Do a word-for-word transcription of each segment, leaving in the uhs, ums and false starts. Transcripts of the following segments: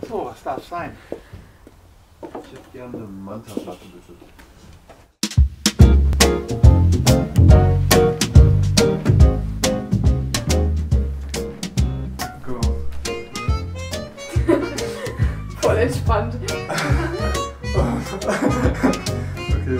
So, was darf es sein? Ich hätte gerne eine Manta-Platte, bitte. Voll entspannt. Okay.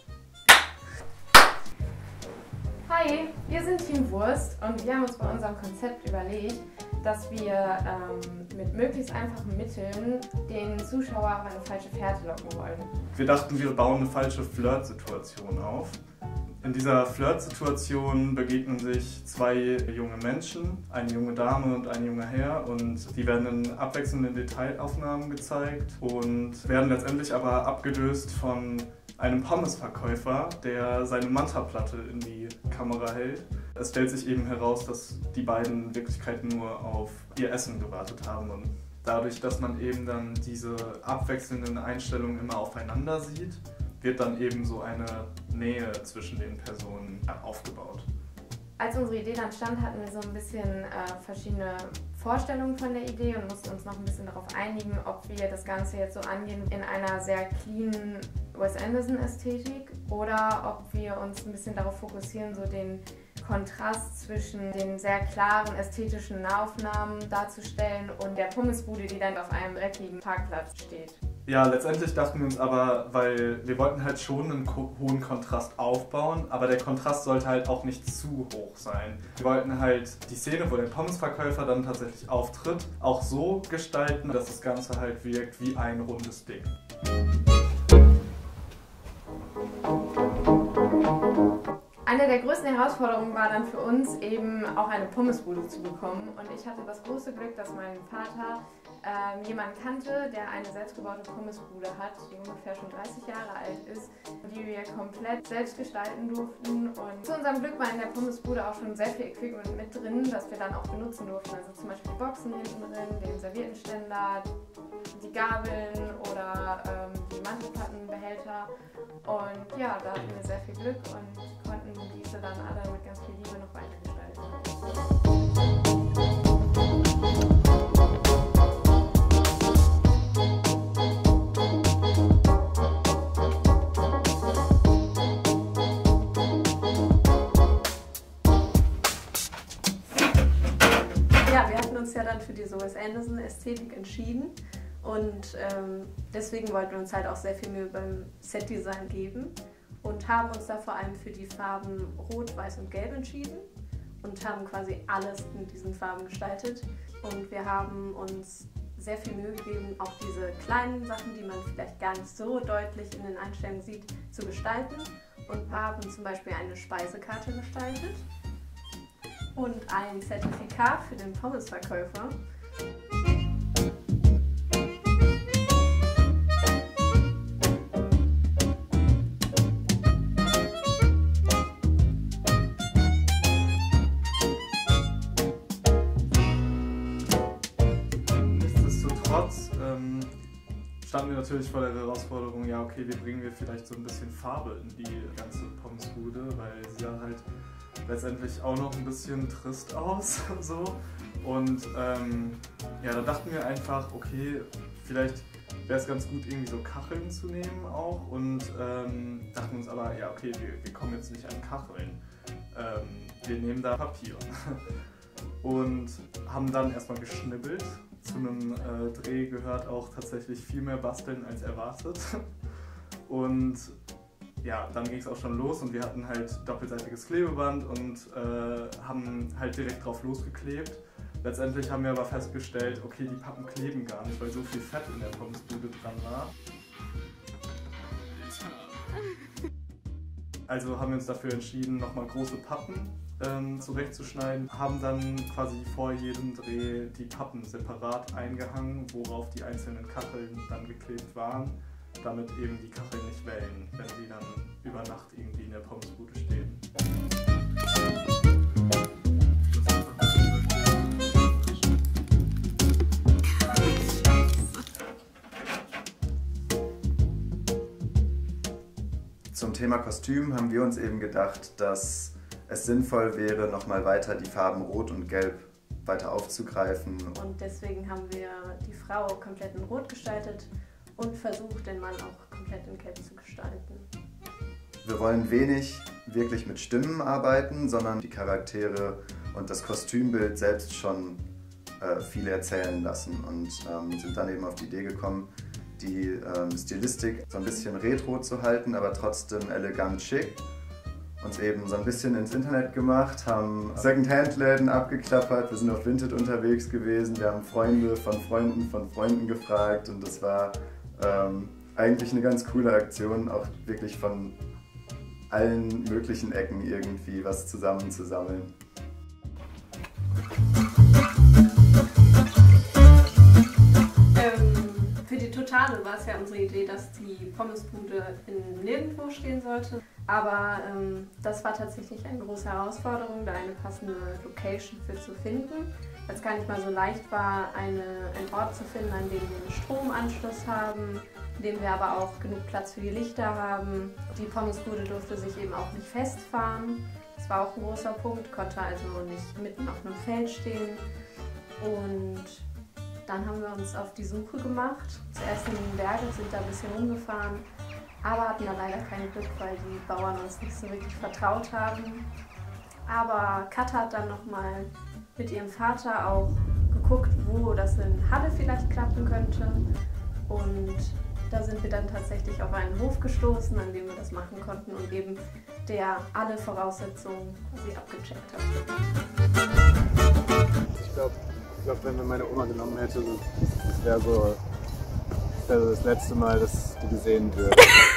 Hi, wir sind Team Wurst und wir haben uns bei unserem Konzept überlegt, dass wir ähm, mit möglichst einfachen Mitteln den Zuschauer auf eine falsche Fährte locken wollen. Wir dachten, wir bauen eine falsche Flirt-Situation auf. In dieser Flirt-Situation begegnen sich zwei junge Menschen, eine junge Dame und ein junger Herr, und die werden in abwechselnden Detailaufnahmen gezeigt und werden letztendlich aber abgelöst von einem Pommesverkäufer, der seine Manta-Platte in die Kamera hält. Es stellt sich eben heraus, dass die beiden in Wirklichkeit nur auf ihr Essen gewartet haben, und dadurch, dass man eben dann diese abwechselnden Einstellungen immer aufeinander sieht, wird dann eben so eine Nähe zwischen den Personen aufgebaut. Als unsere Idee dann stand, hatten wir so ein bisschen äh, verschiedene Vorstellungen von der Idee und mussten uns noch ein bisschen darauf einigen, ob wir das Ganze jetzt so angehen in einer sehr cleanen Wes Anderson-Ästhetik oder ob wir uns ein bisschen darauf fokussieren, so den Kontrast zwischen den sehr klaren ästhetischen Nahaufnahmen darzustellen und der Pommesbude, die dann auf einem dreckigen Parkplatz steht. Ja, letztendlich dachten wir uns aber, weil wir wollten halt schon einen hohen Kontrast aufbauen, aber der Kontrast sollte halt auch nicht zu hoch sein. Wir wollten halt die Szene, wo der Pommesverkäufer dann tatsächlich auftritt, auch so gestalten, dass das Ganze halt wirkt wie ein rundes Ding. Eine der größten Herausforderungen war dann für uns eben auch eine Pommesbude zu bekommen, und ich hatte das große Glück, dass mein Vater ähm, jemanden kannte, der eine selbstgebaute Pommesbude hat, die ungefähr schon dreißig Jahre alt ist, die wir komplett selbst gestalten durften, und zu unserem Glück war in der Pommesbude auch schon sehr viel Equipment mit drin, das wir dann auch benutzen durften, also zum Beispiel die Boxen hinten drin, den Serviettenständer, die Gabeln oder ähm, die Mantelplattenbehälter, und ja, da hatten wir sehr viel Glück und konnten diese dann alle mit ganz viel Liebe noch weitergestalten. Ja, wir hatten uns ja dann für diese Wes Anderson-Ästhetik entschieden, und ähm, deswegen wollten wir uns halt auch sehr viel Mühe beim Setdesign geben und haben uns da vor allem für die Farben Rot, Weiß und Gelb entschieden und haben quasi alles in diesen Farben gestaltet. Und wir haben uns sehr viel Mühe gegeben, auch diese kleinen Sachen, die man vielleicht gar nicht so deutlich in den Einstellungen sieht, zu gestalten, und haben zum Beispiel eine Speisekarte gestaltet und ein Zertifikat für den Pommesverkäufer. Nichtsdestotrotz ähm, standen wir natürlich vor der Herausforderung, ja okay, wie bringen wir vielleicht so ein bisschen Farbe in die ganze Pommesbude, weil sie ja halt letztendlich auch noch ein bisschen trist aus. So. Und ähm, ja, da dachten wir einfach, okay, vielleicht wäre es ganz gut, irgendwie so Kacheln zu nehmen auch, und ähm, dachten uns aber, ja okay, wir, wir kommen jetzt nicht an Kacheln, ähm, wir nehmen da Papier. Und haben dann erstmal geschnibbelt. Zu einem äh, Dreh gehört auch tatsächlich viel mehr basteln als erwartet. Und ja, dann ging es auch schon los, und wir hatten halt doppelseitiges Klebeband und äh, haben halt direkt drauf losgeklebt. Letztendlich haben wir aber festgestellt, okay, die Pappen kleben gar nicht, weil so viel Fett in der Pommesbude dran war. Also haben wir uns dafür entschieden, nochmal große Pappen ähm, zurechtzuschneiden, haben dann quasi vor jedem Dreh die Pappen separat eingehangen, worauf die einzelnen Kacheln dann geklebt waren, damit eben die Kacheln nicht wellen, wenn sie dann über Nacht irgendwie in der Pommesbude stehen. Zum Thema Kostüm haben wir uns eben gedacht, dass es sinnvoll wäre, nochmal weiter die Farben Rot und Gelb weiter aufzugreifen. Und deswegen haben wir die Frau komplett in Rot gestaltet und versucht, den Mann auch komplett in Gelb zu gestalten. Wir wollen wenig wirklich mit Stimmen arbeiten, sondern die Charaktere und das Kostümbild selbst schon äh, viel erzählen lassen und ähm, sind dann eben auf die Idee gekommen, die ähm, Stilistik so ein bisschen retro zu halten, aber trotzdem elegant schick. Uns eben so ein bisschen ins Internet gemacht, haben Second-Hand-Läden abgeklappert, wir sind auf Vinted unterwegs gewesen, wir haben Freunde von Freunden von Freunden gefragt und das war ähm, eigentlich eine ganz coole Aktion, auch wirklich von allen möglichen Ecken irgendwie was zusammenzusammeln. Ähm, für die Totale war es ja unsere Idee, dass die Pommesbude in Nirgendwo stehen sollte. Aber ähm, das war tatsächlich eine große Herausforderung, da eine passende Location für zu finden. Weil es gar nicht mal so leicht war, eine, einen Ort zu finden, an dem wir einen Stromanschluss haben, in dem wir aber auch genug Platz für die Lichter haben. Die Pommesbude durfte sich eben auch nicht festfahren. Das war auch ein großer Punkt, konnte also nicht mitten auf einem Feld stehen. Und dann haben wir uns auf die Suche gemacht. Zuerst in den Bergen, sind da ein bisschen rumgefahren, aber hatten da leider kein Glück, weil die Bauern uns nicht so wirklich vertraut haben. Aber Katha hat dann nochmal mit ihrem Vater auch geguckt, wo das in Halle vielleicht klappen könnte. Und da sind wir dann tatsächlich auf einen Hof gestoßen, an dem wir das machen konnten und eben der alle Voraussetzungen quasi abgecheckt hat. Ich glaube, ich glaub, wenn mir meine Oma genommen hätte, das wäre so, das, wär so das letzte Mal, dass die gesehen wird.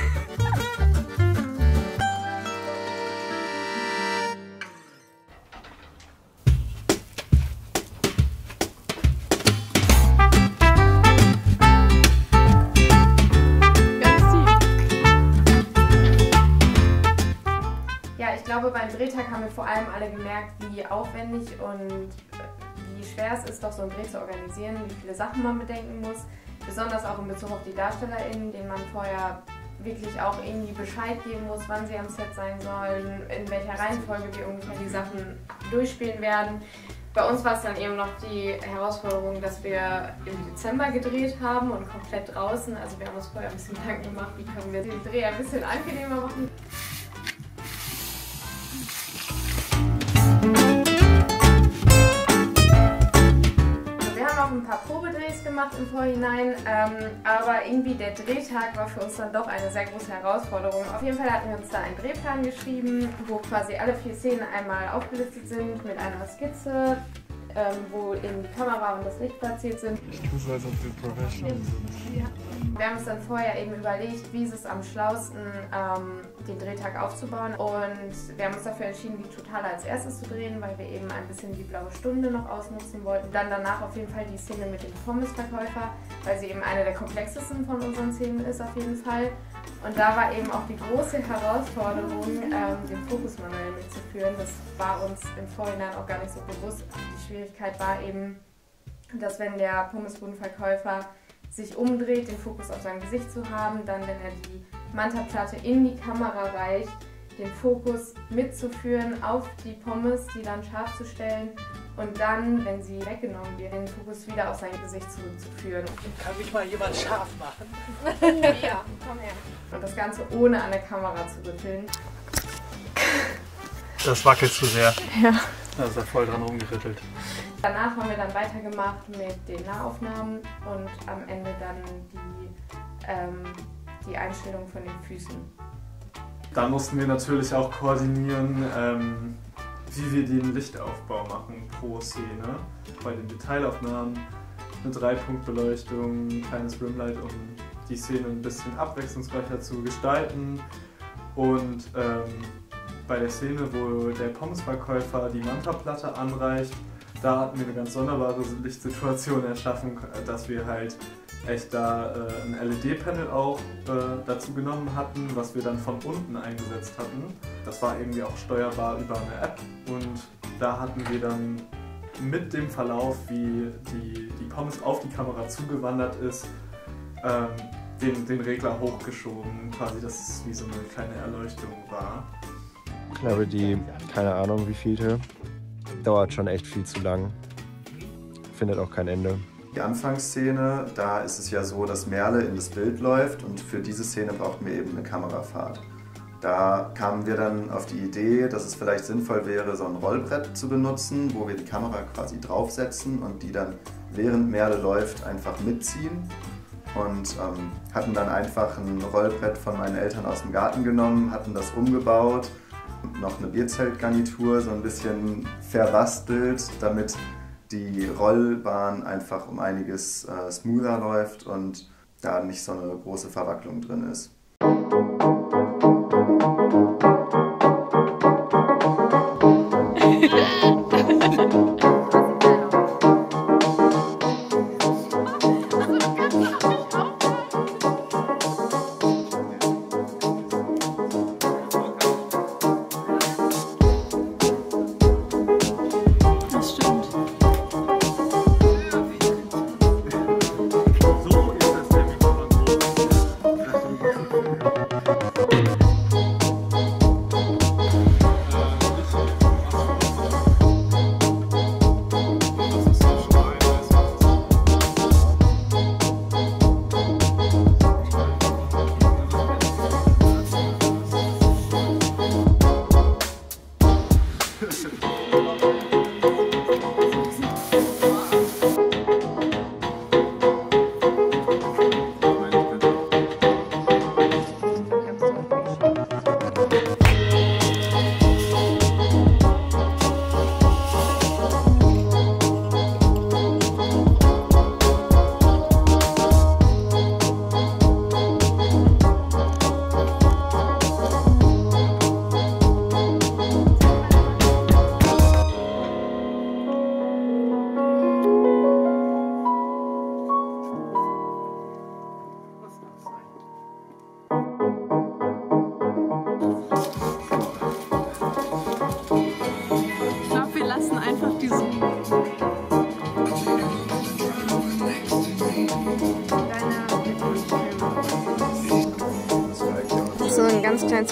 Ich glaube, beim Drehtag haben wir vor allem alle gemerkt, wie aufwendig und wie schwer es ist, doch so einen Dreh zu organisieren, wie viele Sachen man bedenken muss. Besonders auch in Bezug auf die DarstellerInnen, denen man vorher wirklich auch irgendwie Bescheid geben muss, wann sie am Set sein sollen, in welcher Reihenfolge wir ungefähr die Sachen durchspielen werden. Bei uns war es dann eben noch die Herausforderung, dass wir im Dezember gedreht haben und komplett draußen. Also wir haben uns vorher ein bisschen Gedanken gemacht, wie können wir den Dreh ein bisschen angenehmer machen. Ein paar Probedrehs gemacht im Vorhinein, ähm, aber irgendwie der Drehtag war für uns dann doch eine sehr große Herausforderung. Auf jeden Fall hatten wir uns da einen Drehplan geschrieben, wo quasi alle vier Szenen einmal aufgelistet sind mit einer Skizze, ähm, wo eben die Kamera und das Licht platziert sind. Ich tue so, als ob wir professional sind. Ja. Wir haben uns dann vorher eben überlegt, wie ist es am schlausten, ähm, den Drehtag aufzubauen, und wir haben uns dafür entschieden, die Totale als erstes zu drehen, weil wir eben ein bisschen die blaue Stunde noch ausnutzen wollten. Dann danach auf jeden Fall die Szene mit dem Pommesverkäufer, weil sie eben eine der komplexesten von unseren Szenen ist auf jeden Fall. Und da war eben auch die große Herausforderung, ähm, den Fokus manuell mitzuführen. Das war uns im Vorhinein auch gar nicht so bewusst. Die Schwierigkeit war eben, dass wenn der Pommesbudenverkäufer sich umdreht, den Fokus auf sein Gesicht zu haben, dann, wenn er die Manta-Platte in die Kamera reicht, den Fokus mitzuführen auf die Pommes, die dann scharf zu stellen, und dann, wenn sie weggenommen wird, den Fokus wieder auf sein Gesicht zurückzuführen. Kann mich mal jemand scharf machen? Oh ja, komm her. Und das Ganze ohne an der Kamera zu rütteln. Das wackelt zu sehr. Ja. Da ist er voll dran rumgerüttelt. Danach haben wir dann weitergemacht mit den Nahaufnahmen und am Ende dann die, ähm, die Einstellung von den Füßen. Dann mussten wir natürlich auch koordinieren, ähm, wie wir den Lichtaufbau machen pro Szene. Bei den Detailaufnahmen eine Dreipunktbeleuchtung, ein kleines Rimlight, um die Szene ein bisschen abwechslungsreicher zu gestalten. Und ähm, bei der Szene, wo der Pommesverkäufer die Manta-Platte anreicht, da hatten wir eine ganz sonderbare Lichtsituation erschaffen, dass wir halt echt da äh, ein L E D-Panel auch äh, dazu genommen hatten, was wir dann von unten eingesetzt hatten. Das war irgendwie auch steuerbar über eine App, und da hatten wir dann mit dem Verlauf, wie die, die Pommes auf die Kamera zugewandert ist, ähm, den, den Regler hochgeschoben, quasi, dass es wie so eine kleine Erleuchtung war. Ich glaube, die, keine Ahnung wie vielte, dauert schon echt viel zu lang. Findet auch kein Ende. Die Anfangsszene, da ist es ja so, dass Merle in das Bild läuft und für diese Szene brauchten wir eben eine Kamerafahrt. Da kamen wir dann auf die Idee, dass es vielleicht sinnvoll wäre, so ein Rollbrett zu benutzen, wo wir die Kamera quasi draufsetzen und die dann, während Merle läuft, einfach mitziehen. Und ähm, hatten dann einfach ein Rollbrett von meinen Eltern aus dem Garten genommen, hatten das umgebaut, noch eine Bierzeltgarnitur so ein bisschen verbastelt, damit die Rollbahn einfach um einiges äh, smoother läuft und da nicht so eine große Verwacklung drin ist. So ein ganz kleines...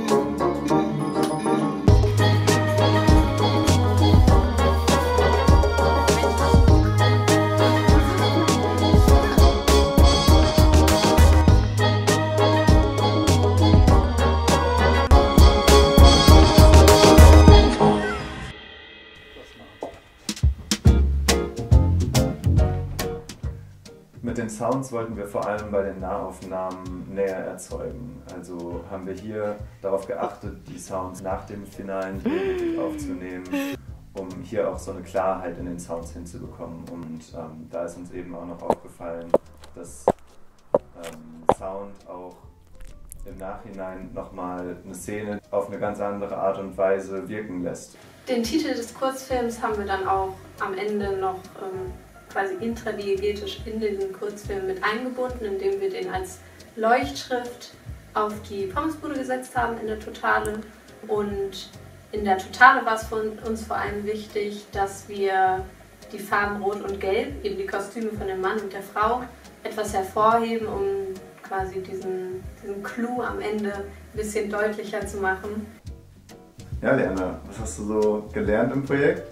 Mit den Sounds wollten wir vor allem bei den Nahaufnahmen näher erzeugen. Also haben wir hier darauf geachtet, die Sounds nach dem finalen Dreh aufzunehmen, um hier auch so eine Klarheit in den Sounds hinzubekommen. Und ähm, da ist uns eben auch noch aufgefallen, dass ähm, Sound auch im Nachhinein nochmal eine Szene auf eine ganz andere Art und Weise wirken lässt. Den Titel des Kurzfilms haben wir dann auch am Ende noch ähm, quasi intradiegetisch in den Kurzfilm mit eingebunden, indem wir den als Leuchtschrift auf die Pommesbude gesetzt haben in der Totale. Und in der Totale war es für uns vor allem wichtig, dass wir die Farben Rot und Gelb, eben die Kostüme von dem Mann und der Frau, etwas hervorheben, um quasi diesen, diesen Clou am Ende ein bisschen deutlicher zu machen. Ja, Leanna, was hast du so gelernt im Projekt?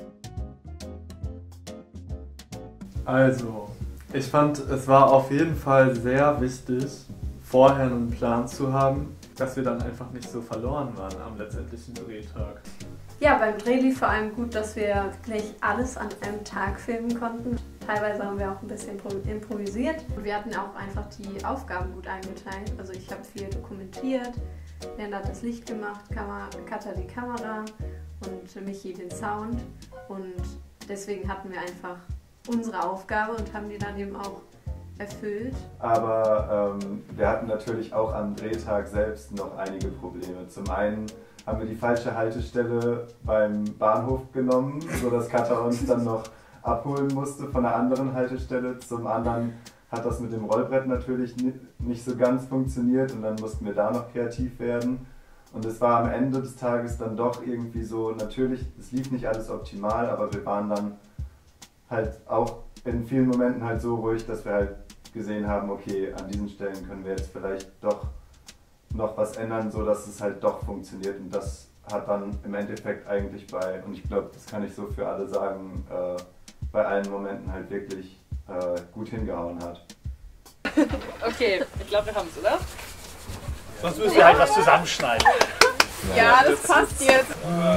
Also, ich fand, es war auf jeden Fall sehr wichtig, vorher einen Plan zu haben, dass wir dann einfach nicht so verloren waren am letztendlichen Drehtag. Ja, beim Dreh lief vor allem gut, dass wir wirklich alles an einem Tag filmen konnten. Teilweise haben wir auch ein bisschen improvisiert. Und wir hatten auch einfach die Aufgaben gut eingeteilt. Also ich habe viel dokumentiert, Leander hat das Licht gemacht, Katja die Kamera und Michi den Sound. Und deswegen hatten wir einfach unsere Aufgabe und haben die dann eben auch erfüllt. Aber ähm, wir hatten natürlich auch am Drehtag selbst noch einige Probleme. Zum einen haben wir die falsche Haltestelle beim Bahnhof genommen, sodass Katja uns dann noch abholen musste von einer anderen Haltestelle. Zum anderen hat das mit dem Rollbrett natürlich nicht so ganz funktioniert und dann mussten wir da noch kreativ werden. Und es war am Ende des Tages dann doch irgendwie so, natürlich, es lief nicht alles optimal, aber wir waren dann halt auch in vielen Momenten halt so ruhig, dass wir halt gesehen haben, okay, an diesen Stellen können wir jetzt vielleicht doch noch was ändern, so dass es halt doch funktioniert. Und das hat dann im Endeffekt eigentlich bei, und ich glaube, das kann ich so für alle sagen, äh, bei allen Momenten halt wirklich äh, gut hingehauen hat. Okay, ich glaube, wir haben es, oder? Sonst müssen wir halt was zusammenschneiden. Ja, das passt jetzt.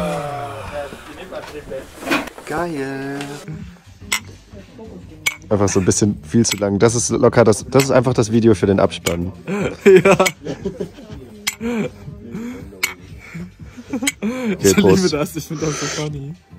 Geil. Einfach so ein bisschen viel zu lang. Das ist locker, das, das ist einfach das Video für den Abspann. Ja. Okay, Prost. Ich liebe das, ich finde das so funny.